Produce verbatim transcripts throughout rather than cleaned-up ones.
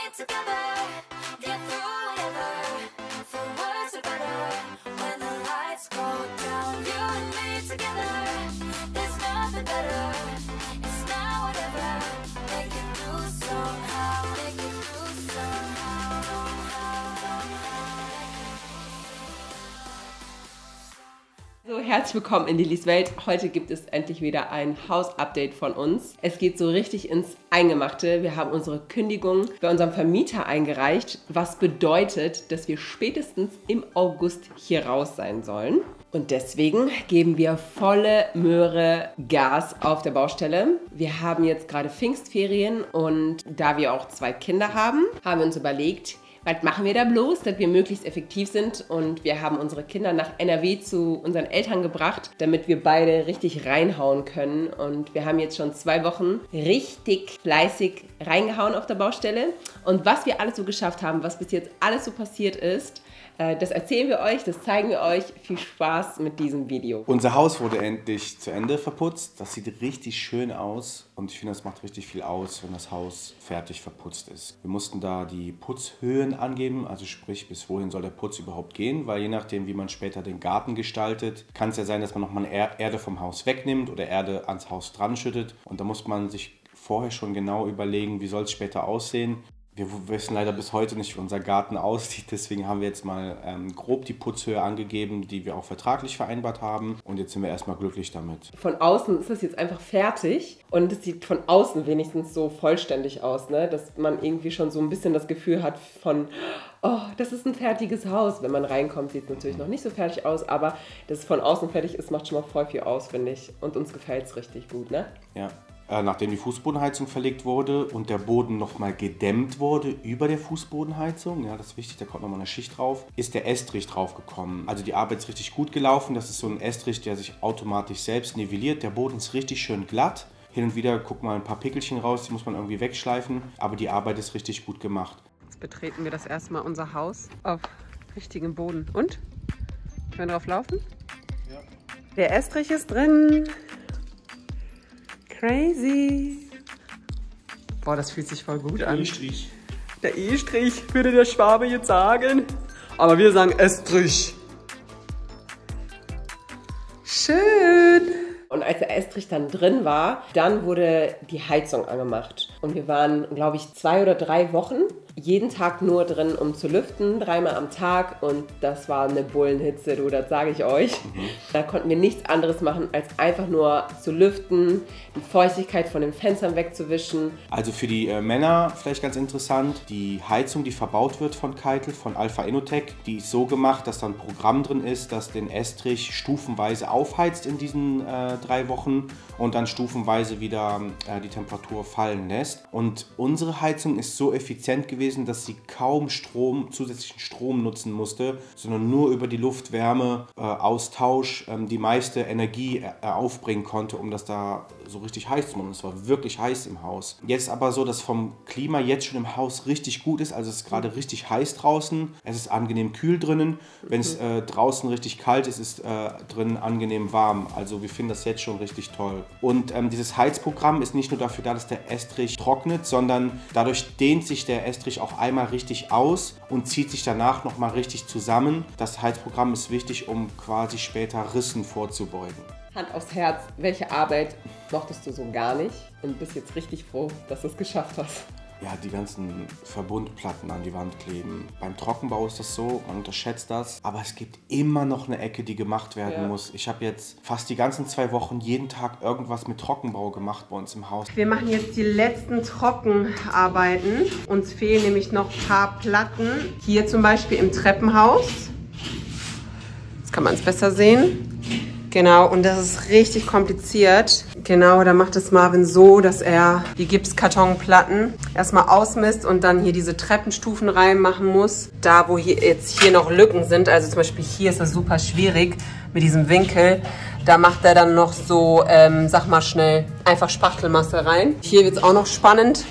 together, get through whatever. The words are better when the lights go down. You and me together, there's nothing better. It's now whatever. Make it through somehow. Make it through somehow. So, herzlich willkommen in Lillys Welt. Heute gibt es endlich wieder ein Hausupdate von uns. Es geht so richtig ins Eingemachte. Wir haben unsere Kündigung bei unserem Vermieter eingereicht, was bedeutet, dass wir spätestens im August hier raus sein sollen. Und deswegen geben wir volle Möhre Gas auf der Baustelle. Wir haben jetzt gerade Pfingstferien und da wir auch zwei Kinder haben, haben wir uns überlegt, was machen wir da bloß, dass wir möglichst effektiv sind, und wir haben unsere Kinder nach N R W zu unseren Eltern gebracht, damit wir beide richtig reinhauen können, und wir haben jetzt schon zwei Wochen richtig fleißig reingehauen auf der Baustelle, und was wir alles so geschafft haben, was bis jetzt alles so passiert ist, das erzählen wir euch, das zeigen wir euch. Viel Spaß mit diesem Video. Unser Haus wurde endlich zu Ende verputzt. Das sieht richtig schön aus und ich finde, das macht richtig viel aus, wenn das Haus fertig verputzt ist. Wir mussten da die Putzhöhen angeben, also sprich, bis wohin soll der Putz überhaupt gehen, weil je nachdem, wie man später den Garten gestaltet, kann es ja sein, dass man nochmal Erde vom Haus wegnimmt oder Erde ans Haus dran schüttet, und da muss man sich vorher schon genau überlegen, wie soll es später aussehen. Wir wissen leider bis heute nicht, wie unser Garten aussieht, deswegen haben wir jetzt mal ähm, grob die Putzhöhe angegeben, die wir auch vertraglich vereinbart haben, und jetzt sind wir erstmal glücklich damit. Von außen ist das jetzt einfach fertig und es sieht von außen wenigstens so vollständig aus, ne? Dass man irgendwie schon so ein bisschen das Gefühl hat von, oh, das ist ein fertiges Haus. Wenn man reinkommt, sieht es natürlich noch nicht so fertig aus, aber dass es von außen fertig ist, macht schon mal voll viel aus, finde ich, und uns gefällt es richtig gut, ne? Ja. Nachdem die Fußbodenheizung verlegt wurde und der Boden nochmal gedämmt wurde über der Fußbodenheizung, ja, das ist wichtig, da kommt nochmal eine Schicht drauf, ist der Estrich draufgekommen. Also die Arbeit ist richtig gut gelaufen. Das ist so ein Estrich, der sich automatisch selbst nivelliert. Der Boden ist richtig schön glatt. Hin und wieder guckt mal ein paar Pickelchen raus, die muss man irgendwie wegschleifen. Aber die Arbeit ist richtig gut gemacht. Jetzt betreten wir das erstmal unser Haus auf richtigem Boden. Und? Können wir drauf laufen? Ja. Der Estrich ist drin. Crazy. Boah, das fühlt sich voll gut an. Der E-Strich. Der E-Strich, würde der Schwabe jetzt sagen. Aber wir sagen Estrich. Schön. Und als der Estrich dann drin war, dann wurde die Heizung angemacht. Und wir waren, glaube ich, zwei oder drei Wochen jeden Tag nur drin, um zu lüften, dreimal am Tag. Und das war eine Bullenhitze, du, das sage ich euch. Mhm. Da konnten wir nichts anderes machen, als einfach nur zu lüften, die Feuchtigkeit von den Fenstern wegzuwischen. Also für die äh, Männer vielleicht ganz interessant, die Heizung, die verbaut wird von Keitel, von Alpha Innotec, die ist so gemacht, dass da ein Programm drin ist, das den Estrich stufenweise aufheizt in diesen äh, drei Wochen und dann stufenweise wieder äh, die Temperatur fallen lässt. Und unsere Heizung ist so effizient gewesen, dass sie kaum Strom, zusätzlichen Strom nutzen musste, sondern nur über die Luft-Wärme-Austausch ähm, die meiste Energie äh, aufbringen konnte, um das da so richtig heiß zu machen. Es war wirklich heiß im Haus. Jetzt aber so, dass vom Klima jetzt schon im Haus richtig gut ist. Also es ist gerade richtig heiß draußen. Es ist angenehm kühl drinnen. Wenn es äh, draußen richtig kalt ist, ist äh, drinnen angenehm warm. Also wir finden das jetzt schon richtig toll. Und ähm, dieses Heizprogramm ist nicht nur dafür da, dass der Estrich trocknet, sondern dadurch dehnt sich der Estrich auch einmal richtig aus und zieht sich danach nochmal richtig zusammen. Das Heizprogramm ist wichtig, um quasi später Rissen vorzubeugen. Hand aufs Herz, welche Arbeit mochtest du so gar nicht und bist jetzt richtig froh, dass du es geschafft hast? Ja, die ganzen Verbundplatten an die Wand kleben. Beim Trockenbau ist das so, man unterschätzt das. Aber es gibt immer noch eine Ecke, die gemacht werden ja. muss. Ich habe jetzt fast die ganzen zwei Wochen jeden Tag irgendwas mit Trockenbau gemacht bei uns im Haus. Wir machen jetzt die letzten Trockenarbeiten. Uns fehlen nämlich noch ein paar Platten. Hier zum Beispiel im Treppenhaus. Jetzt kann man es besser sehen. Genau, und das ist richtig kompliziert. Genau, da macht es Marvin so, dass er die Gipskartonplatten erstmal ausmisst und dann hier diese Treppenstufen reinmachen muss. Da, wo hier jetzt hier noch Lücken sind, also zum Beispiel hier ist das super schwierig mit diesem Winkel. Da macht er dann noch so, ähm, sag mal schnell, einfach Spachtelmasse rein. Hier wird es auch noch spannend,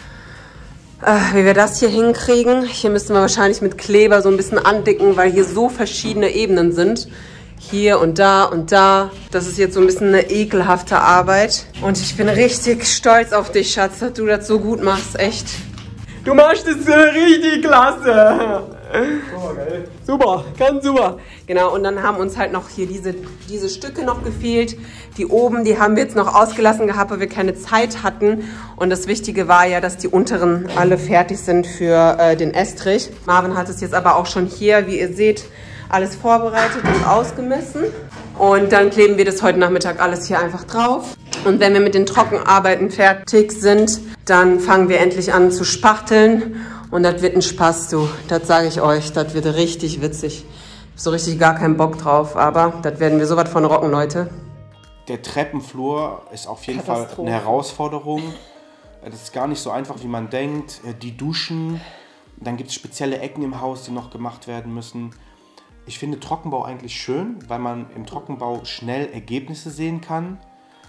äh, wie wir das hier hinkriegen. Hier müssen wir wahrscheinlich mit Kleber so ein bisschen andicken, weil hier so verschiedene Ebenen sind. Hier und da und da. Das ist jetzt so ein bisschen eine ekelhafte Arbeit. Und ich bin richtig stolz auf dich, Schatz, dass du das so gut machst, echt. Du machst es äh, richtig klasse. Oh, geil. Super, ganz super. Genau, und dann haben uns halt noch hier diese, diese Stücke noch gefehlt. Die oben, die haben wir jetzt noch ausgelassen gehabt, weil wir keine Zeit hatten. Und das Wichtige war ja, dass die unteren alle fertig sind für äh, den Estrich. Marvin hat es jetzt aber auch schon hier, wie ihr seht, alles vorbereitet und ausgemessen. Und dann kleben wir das heute Nachmittag alles hier einfach drauf. Und wenn wir mit den Trockenarbeiten fertig sind, dann fangen wir endlich an zu spachteln. Und das wird ein Spaß, du. Das sage ich euch. Das wird richtig witzig. So richtig gar keinen Bock drauf. Aber das werden wir so was von rocken, Leute. Der Treppenflur ist auf jeden Fall eine Herausforderung. Das ist gar nicht so einfach, wie man denkt. Die Duschen, dann gibt es spezielle Ecken im Haus, die noch gemacht werden müssen. Ich finde Trockenbau eigentlich schön, weil man im Trockenbau schnell Ergebnisse sehen kann.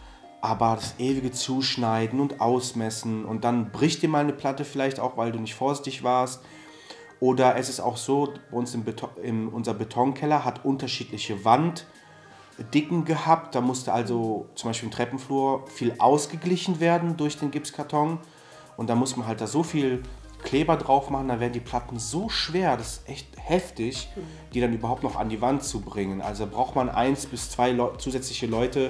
Aber das ewige Zuschneiden und Ausmessen und dann bricht dir mal eine Platte vielleicht auch, weil du nicht vorsichtig warst. Oder es ist auch so, bei uns im Beton, in unser Betonkeller hat unterschiedliche Wanddicken gehabt. Da musste also zum Beispiel im Treppenflur viel ausgeglichen werden durch den Gipskarton. Und da muss man halt da so viel Kleber drauf machen, dann werden die Platten so schwer, das ist echt heftig, die dann überhaupt noch an die Wand zu bringen. Also braucht man eins bis zwei Le- zusätzliche Leute,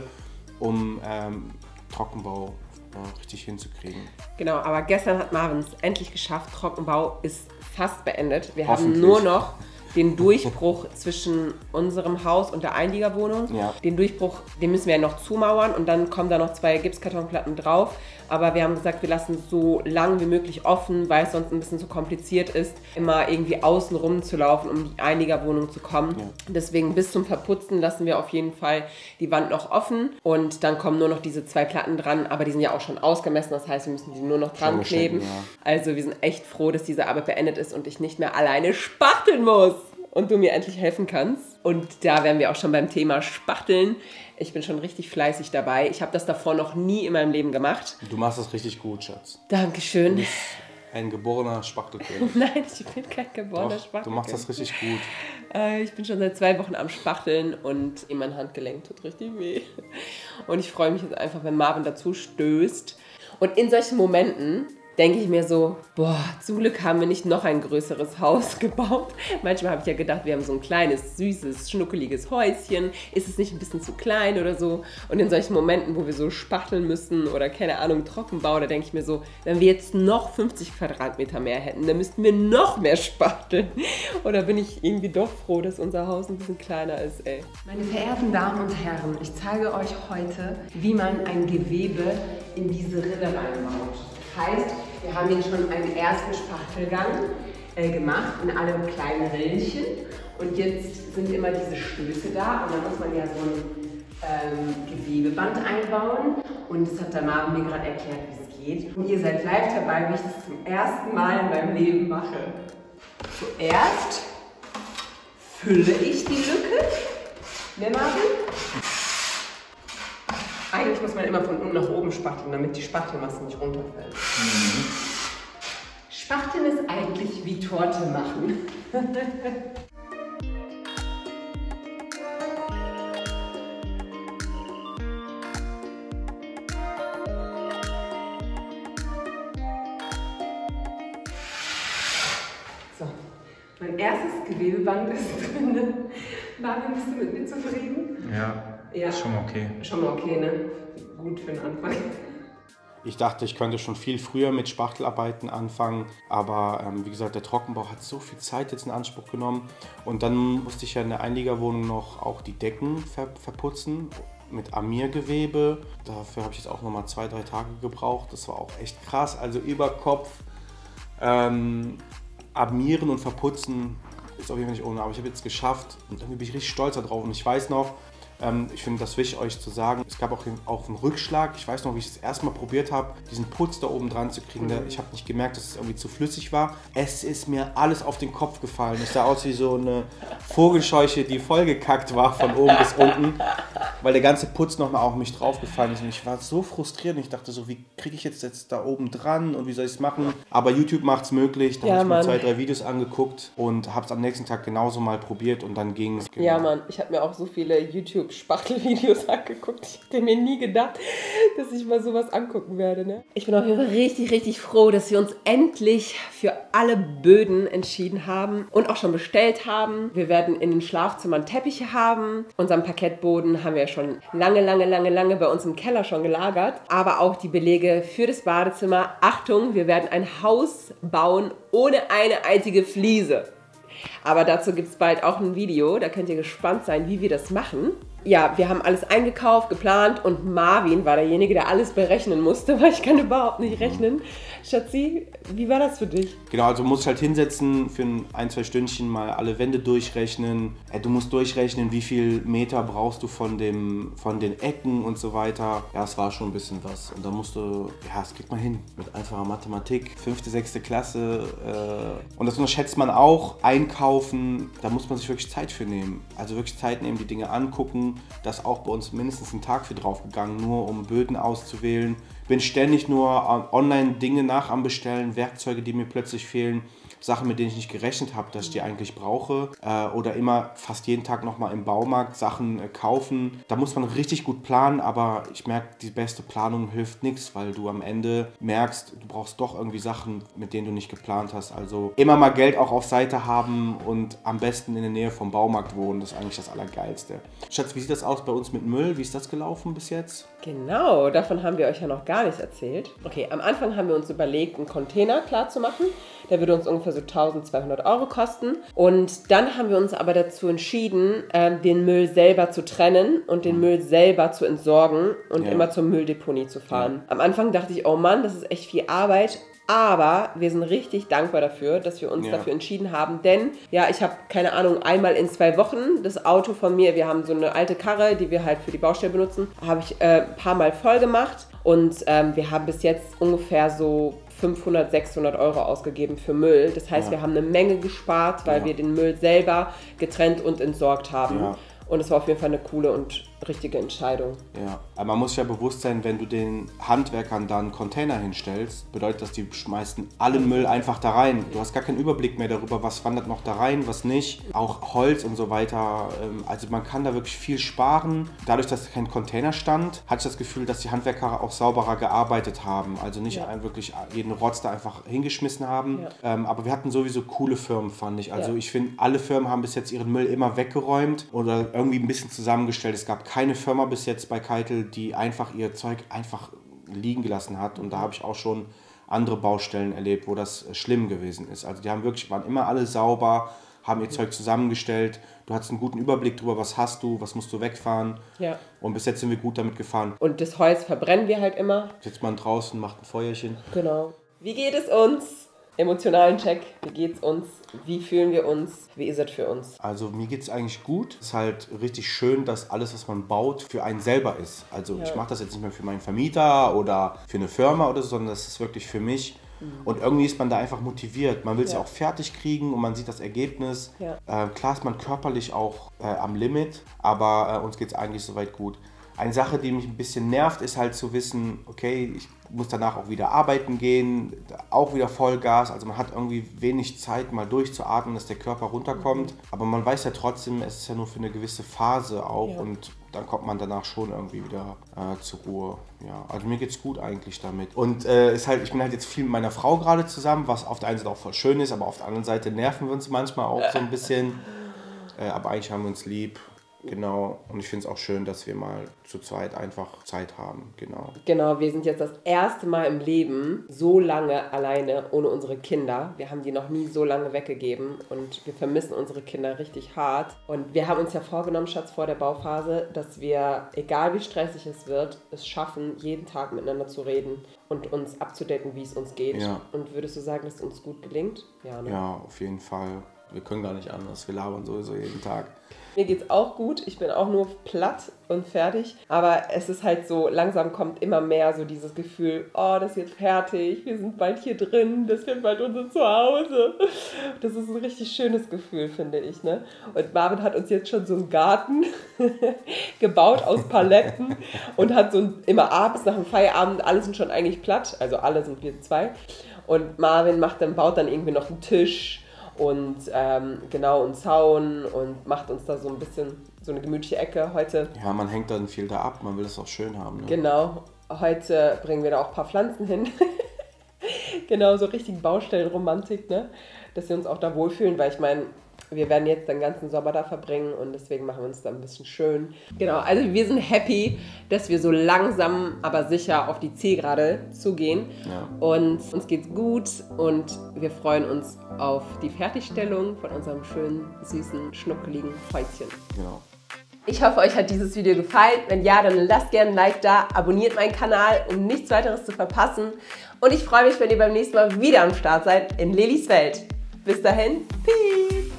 um ähm, Trockenbau äh, richtig hinzukriegen. Genau, aber gestern hat Marvin es endlich geschafft. Trockenbau ist fast beendet. Wir haben nur noch den Durchbruch zwischen unserem Haus und der Einliegerwohnung. Ja. Den Durchbruch, den müssen wir ja noch zumauern und dann kommen da noch zwei Gipskartonplatten drauf. Aber wir haben gesagt, wir lassen es so lang wie möglich offen, weil es sonst ein bisschen zu kompliziert ist, immer irgendwie außen rum zu laufen, um die Einliegerwohnung zu kommen. Ja. Deswegen bis zum Verputzen lassen wir auf jeden Fall die Wand noch offen und dann kommen nur noch diese zwei Platten dran, aber die sind ja auch schon ausgemessen, das heißt, wir müssen die nur noch dran kleben. Ja. Also wir sind echt froh, dass diese Arbeit beendet ist und ich nicht mehr alleine spachteln muss und du mir endlich helfen kannst. Und da wären wir auch schon beim Thema Spachteln. Ich bin schon richtig fleißig dabei. Ich habe das davor noch nie in meinem Leben gemacht. Du machst das richtig gut, Schatz. Dankeschön. Du bist ein geborener Spachtelkönig. Nein, ich bin kein geborener Doch, Spachtelkönig. du machst das richtig gut. Äh, ich bin schon seit zwei Wochen am Spachteln und in mein Handgelenk tut richtig weh. Und ich freue mich jetzt einfach, wenn Marvin dazu stößt. Und in solchen Momenten denke ich mir so, boah, zum Glück haben wir nicht noch ein größeres Haus gebaut. Manchmal habe ich ja gedacht, wir haben so ein kleines, süßes, schnuckeliges Häuschen. Ist es nicht ein bisschen zu klein oder so? Und in solchen Momenten, wo wir so spachteln müssen oder, keine Ahnung, Trockenbau, da denke ich mir so, wenn wir jetzt noch fünfzig Quadratmeter mehr hätten, dann müssten wir noch mehr spachteln. Oder bin ich irgendwie doch froh, dass unser Haus ein bisschen kleiner ist, ey. Meine verehrten Damen und Herren, ich zeige euch heute, wie man ein Gewebe in diese Rille reinbaut. Das heißt, wir haben jetzt schon einen ersten Spachtelgang äh, gemacht in alle kleinen Rillchen und jetzt sind immer diese Stöße da und dann muss man ja so ein ähm, Gewebeband einbauen und das hat der Marvin mir gerade erklärt, wie es geht. Und ihr seid live dabei, wie ich das zum ersten Mal in meinem Leben mache. Zuerst fülle ich die Lücke, ne Marvin? Eigentlich muss man immer von unten nach oben spachteln, damit die Spachtelmasse nicht runterfällt. Mhm. Spachteln ist eigentlich wie Torte machen. So, mein erstes Gewebeband ist drin. Marvin, bist du mit mir zufrieden? Ja. Ja, ist schon okay. Schon mal okay, ne? Gut für den Anfang. Ich dachte, ich könnte schon viel früher mit Spachtelarbeiten anfangen, aber ähm, wie gesagt, der Trockenbau hat so viel Zeit jetzt in Anspruch genommen und dann musste ich ja in der Einliegerwohnung noch auch die Decken ver verputzen mit Armiergewebe. Dafür habe ich jetzt auch noch mal zwei, drei Tage gebraucht. Das war auch echt krass, also über Kopf ähm, armieren und verputzen ist auf jeden Fall nicht ohne, aber ich habe jetzt geschafft und irgendwie bin ich richtig stolz darauf und ich weiß noch, Ähm, ich finde das wichtig, euch zu sagen. Es gab auch, auch einen Rückschlag. Ich weiß noch, wie ich das erste Mal probiert habe, diesen Putz da oben dran zu kriegen. Mhm. Ich habe nicht gemerkt, dass es irgendwie zu flüssig war. Es ist mir alles auf den Kopf gefallen. Es sah aus wie so eine Vogelscheuche, die vollgekackt war von oben bis unten, weil der ganze Putz nochmal auf mich draufgefallen ist. Und ich war so frustriert und ich dachte so, wie kriege ich jetzt, jetzt da oben dran und wie soll ich es machen? Aber YouTube macht es möglich. Da ja, habe ich mir zwei, drei Videos angeguckt und habe es am nächsten Tag genauso mal probiert und dann ging es. Genau. Ja, Mann, ich habe mir auch so viele YouTube YouTube-Spachtel-Videos angeguckt. Ich hätte mir nie gedacht, dass ich mal sowas angucken werde. Ne? Ich bin auf jeden Fall richtig, richtig froh, dass wir uns endlich für alle Böden entschieden haben und auch schon bestellt haben. Wir werden in den Schlafzimmern Teppiche haben. Unseren Parkettboden haben wir schon lange, lange, lange, lange bei uns im Keller schon gelagert. Aber auch die Belege für das Badezimmer. Achtung, wir werden ein Haus bauen ohne eine einzige Fliese. Aber dazu gibt es bald auch ein Video, da könnt ihr gespannt sein, wie wir das machen. Ja, wir haben alles eingekauft, geplant und Marvin war derjenige, der alles berechnen musste, weil ich kann überhaupt nicht rechnen. Schatzi, wie war das für dich? Genau, also du musst halt hinsetzen für ein, zwei Stündchen mal alle Wände durchrechnen. Du musst durchrechnen, wie viel Meter brauchst du von, dem, von den Ecken und so weiter. Ja, es war schon ein bisschen was. Und da musst du, ja, das kriegt man hin mit einfacher Mathematik. Fünfte, sechste Klasse. Äh, und das unterschätzt man auch. Einkaufen, da muss man sich wirklich Zeit für nehmen. Also wirklich Zeit nehmen, die Dinge angucken. Da ist auch bei uns mindestens ein Tag für drauf gegangen, nur um Böden auszuwählen. Bin ständig nur online Dinge nach am Bestellen, Werkzeuge, die mir plötzlich fehlen, Sachen, mit denen ich nicht gerechnet habe, dass ich die eigentlich brauche. Äh, oder immer fast jeden Tag nochmal im Baumarkt Sachen äh, kaufen. Da muss man richtig gut planen, aber ich merke, die beste Planung hilft nichts, weil du am Ende merkst, du brauchst doch irgendwie Sachen, mit denen du nicht geplant hast. Also immer mal Geld auch auf Seite haben und am besten in der Nähe vom Baumarkt wohnen. Das ist eigentlich das Allergeilste. Schatz, wie sieht das aus bei uns mit Müll? Wie ist das gelaufen bis jetzt? Genau, davon haben wir euch ja noch gar nichts erzählt. Okay, am Anfang haben wir uns überlegt, einen Container klar zu machen. Der würde uns ungefähr so eintausendzweihundert Euro kosten. Und dann haben wir uns aber dazu entschieden, äh, den Müll selber zu trennen und den Müll selber zu entsorgen und Ja. immer zur Mülldeponie zu fahren. Ja. Am Anfang dachte ich, oh Mann, das ist echt viel Arbeit. Aber wir sind richtig dankbar dafür, dass wir uns Ja. dafür entschieden haben. Denn, ja, ich habe, keine Ahnung, einmal in zwei Wochen das Auto von mir, wir haben so eine alte Karre, die wir halt für die Baustelle benutzen, habe ich äh, ein paar Mal voll gemacht. Und ähm, wir haben bis jetzt ungefähr so fünfhundert, sechshundert Euro ausgegeben für Müll. Das heißt, Ja. wir haben eine Menge gespart, weil Ja. wir den Müll selber getrennt und entsorgt haben. Ja. Und es war auf jeden Fall eine coole und richtige Entscheidung. Ja, aber man muss sich ja bewusst sein, wenn du den Handwerkern dann Container hinstellst, bedeutet das, die schmeißen allen Müll einfach da rein. Du hast gar keinen Überblick mehr darüber, was wandert noch da rein, was nicht. Auch Holz und so weiter. Also man kann da wirklich viel sparen. Dadurch, dass kein Container stand, hatte ich das Gefühl, dass die Handwerker auch sauberer gearbeitet haben. Also nicht Ja. wirklich jeden Rotz da einfach hingeschmissen haben. Ja. Ähm, aber wir hatten sowieso coole Firmen, fand ich. Also Ja. ich finde, alle Firmen haben bis jetzt ihren Müll immer weggeräumt oder irgendwie ein bisschen zusammengestellt. Es gab keine Firma bis jetzt bei Keitel, die einfach ihr Zeug einfach liegen gelassen hat. Und da habe ich auch schon andere Baustellen erlebt, wo das schlimm gewesen ist. Also die haben wirklich, waren immer alle sauber, haben ihr Zeug zusammengestellt. Du hattest einen guten Überblick darüber, was hast du, was musst du wegfahren. Ja. Und bis jetzt sind wir gut damit gefahren. Und das Holz verbrennen wir halt immer. Sitzt man draußen, macht ein Feuerchen. Genau. Wie geht es uns? Emotionalen Check. Wie geht's uns? Wie fühlen wir uns? Wie ist es für uns? Also mir geht es eigentlich gut. Es ist halt richtig schön, dass alles, was man baut, für einen selber ist. Also Ja. ich mache das jetzt nicht mehr für meinen Vermieter oder für eine Firma oder so, sondern das ist wirklich für mich. Und irgendwie ist man da einfach motiviert. Man will es Ja. ja auch fertig kriegen und man sieht das Ergebnis. Ja. Äh, klar ist man körperlich auch äh, am Limit, aber äh, uns geht es eigentlich soweit gut. Eine Sache, die mich ein bisschen nervt, ist halt zu wissen, okay, ich muss danach auch wieder arbeiten gehen, auch wieder Vollgas. Also man hat irgendwie wenig Zeit, mal durchzuatmen, dass der Körper runterkommt. Aber man weiß ja trotzdem, es ist ja nur für eine gewisse Phase auch Ja. und dann kommt man danach schon irgendwie wieder äh, zur Ruhe. Ja, also mir geht's gut eigentlich damit. Und äh, ist halt, ich bin halt jetzt viel mit meiner Frau gerade zusammen, was auf der einen Seite auch voll schön ist, aber auf der anderen Seite nerven wir uns manchmal auch so ein bisschen. Äh, aber eigentlich haben wir uns lieb. Genau, und ich finde es auch schön, dass wir mal zu zweit einfach Zeit haben, genau. Genau, wir sind jetzt das erste Mal im Leben so lange alleine ohne unsere Kinder. Wir haben die noch nie so lange weggegeben und wir vermissen unsere Kinder richtig hart. Und wir haben uns ja vorgenommen, Schatz, vor der Bauphase, dass wir, egal wie stressig es wird, es schaffen, jeden Tag miteinander zu reden und uns abzudaten, wie es uns geht. Ja. Und würdest du sagen, dass es uns gut gelingt? Ja, ne? Ja, auf jeden Fall. Wir können gar nicht anders, wir labern sowieso jeden Tag. Mir geht's auch gut. Ich bin auch nur platt und fertig. Aber es ist halt so, langsam kommt immer mehr so dieses Gefühl, oh, das ist jetzt fertig, wir sind bald hier drin, das wird bald unser Zuhause. Das ist ein richtig schönes Gefühl, finde ich, ne? Und Marvin hat uns jetzt schon so einen Garten gebaut aus Paletten und hat so ein, immer abends nach dem Feierabend, alle sind schon eigentlich platt, also alle sind wir zwei. Und Marvin macht dann, baut dann irgendwie noch einen Tisch und ähm, genau einen Zaun und macht uns da so ein bisschen so eine gemütliche Ecke heute. Ja, man hängt dann viel da ab, man will es auch schön haben. Ne? Genau, heute bringen wir da auch ein paar Pflanzen hin. Genau, so richtig Baustellenromantik, ne? Dass wir uns auch da wohlfühlen, weil ich meine, wir werden jetzt den ganzen Sommer da verbringen und deswegen machen wir uns da ein bisschen schön. Genau, also wir sind happy, dass wir so langsam, aber sicher auf die Zielgerade zugehen. Ja. Und uns geht's gut und wir freuen uns auf die Fertigstellung von unserem schönen, süßen, schnuckeligen Häuschen. Genau. Ich hoffe, euch hat dieses Video gefallen. Wenn ja, dann lasst gerne ein Like da, abonniert meinen Kanal, um nichts weiteres zu verpassen. Und ich freue mich, wenn ihr beim nächsten Mal wieder am Start seid in Lillys Welt. Bis dahin, peace!